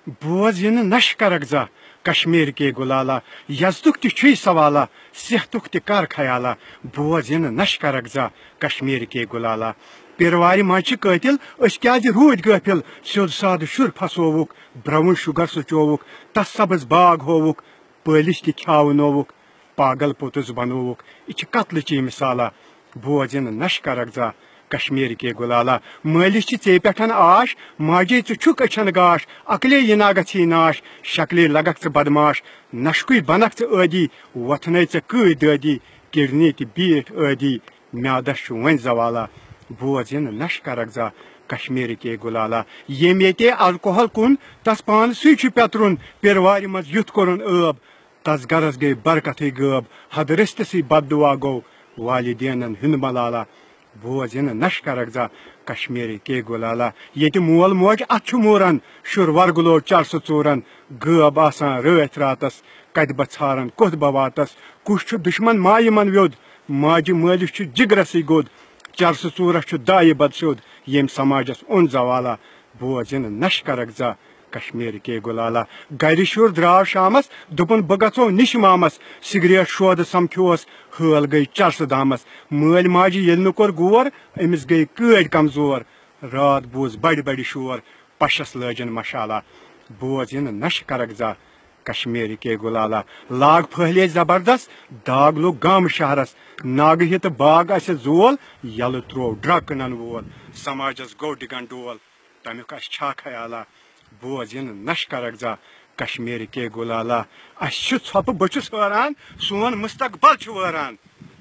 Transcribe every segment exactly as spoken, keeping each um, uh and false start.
بوز یہ نش کرک زا کشمیر کے گلالا یزدک تھی سوالا صحتک تہ کر خیالا بوز یہ نش کرک زا کشمیر کے گلالا پیروار مجھ قتل اس کیا رود غافل سیود ساد شر پھسوک برون شگر سچوک تس سبز باغ ہووک پالش تہ کھاونوک پاگل پوتس بنوک یہ قتل چی مثالا بوز یہ نش کرک زا کشمیر کے گلالا مالش ٹے پٹھن آش ماجے ٹھک اچھن گاش عقلے یہ نا گھی ناش شکلے لگک ژٕ بدماش نشکے بنک ژٕ عادی وتھنے ژے کۭتۍ دٲدی کڈنی تہ بیٹھ عادی میادس ون زوالا بوز یہ نش کرک زا کشمیر کے گلالا یم یہ الکوہل کن تس پان سی پیترن پیروار مز یت کورن عب تس گرس گئی برکت غب حد رستسی بد دعا گو والدینن ہند ملالا بوز یہ نش کرک زا کشمیر کے گلالا یہ مول موج ات مورن شر ورگلو چرس ژورن غب آسان رات راتس کت بہ ژھارن کت بہ واتس کس دشمن مائی من ویود ماجہ مالس جگرسی گود چرس ژورس دائہ بد سیود یم سماجس اون زوالا بوز یہ نش کرک زا کشمیر کے گلالا گر شر درا شامس دپن بہ گژھو نش مامس سگریٹ شود سمکھوس حال گئی چرس دامس مل ماجہ یل نہ کور غور امس گئی کٲڑ کمزور رات بوز بڑ بڑ شور پشس لجن مشالہ بوز یہ نش کرک زا کشمیر کے گلالا لاگ پھہلے زبردست داغ لوگ گام شہرس ناگہ ہت باغ اس زول یل ترو ڈرگ کٕنن وول سماجس گو ڈگن ڈول تمیک اس چھا خیالا بوز یہ نش کرک زا کشمیر کے گلالا اس ژھۄپہٕ بہٕ چھُس حٲران سون مستقبل چھُ وٲران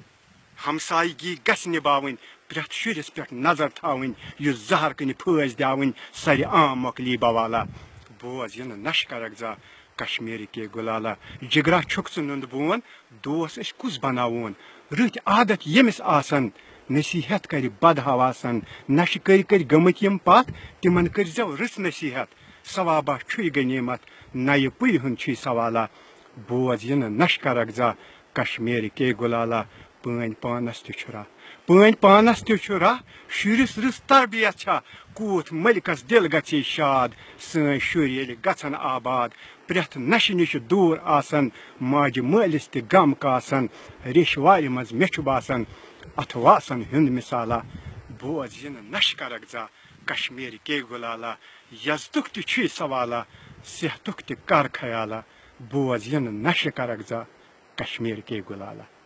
ہمسایگی گژھِ نباوٕنۍ پرٛٮ۪تھ شُرِس پٮ۪ٹھ نظر تھاوٕنۍ یُس زہر کٕنہِ پھٲسۍ دِاوٕنۍ سرِ عام مۄکلی بوالا بوز یہ نش کرک زا کشمیر کے گلالا جگرا چھُکھ ژٕ نُند بون دوس أسۍ کُس بناوون رٕتۍ عادت ییٚمِس آسن نصیحت کرِ بد حواسن نشہِ کٔرۍ کٔرۍ گٔمٕتۍ یِم پتھ تِمن کٔرۍزٮ۪و رٕژ نصیحت ثوابہ چھُے غنیمت نَیہِ پُیہِ ہُنٛد چھُے سوالا بوز یہ نش کرک زا کشمیر کے گلالا پٲنۍ پانس تہِ چھُ راہ پٲنۍ پانس تہِ چھُ راہ شُرِس رٕژ تربیت چھا کوٗت ملکس دل گژھِ شاد سٲنۍ شُرۍ ییٚلہِ گژھن آباد پرٛٮ۪تھ نشہِ نِش دوٗر آسن ماجہِ مٲلِس تہِ غم کاسن ریٚش وارِ منٛز مےٚ چھُ باسان اتھ واسن ہُنٛد مثالا بوز یہ نش کرک زا کشمیر کے گلالا یزدک تہِ چھُے سوالا صحتک تہِ کر خیالا بوز یہ نش کرک زا کشمیر کے گلالا